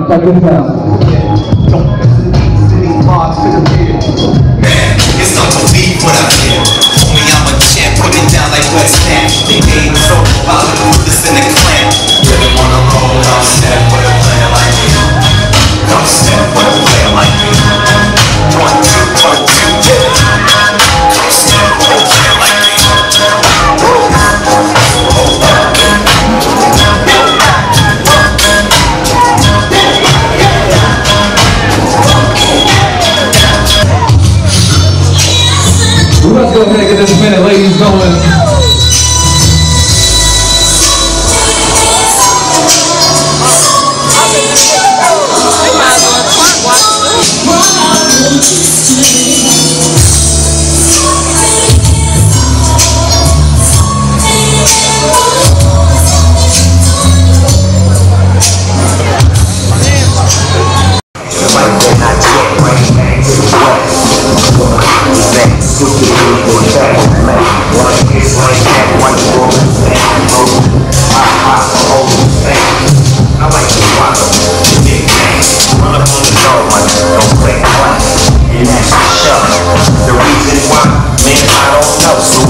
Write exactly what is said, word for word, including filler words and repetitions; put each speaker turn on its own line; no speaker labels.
Got good time.
Man, it's not to leave what I feel. Homie, I'm a champ, put it down like West Ham. They made me so about to put this in the clan. Really wanna roll, don't step with a player like me. Don't step with a player like me. One, two, one, two, yeah. Don't step with a player like me.
Let's go ahead and get this minute, ladies, going.
The reason why, man, I don't know. So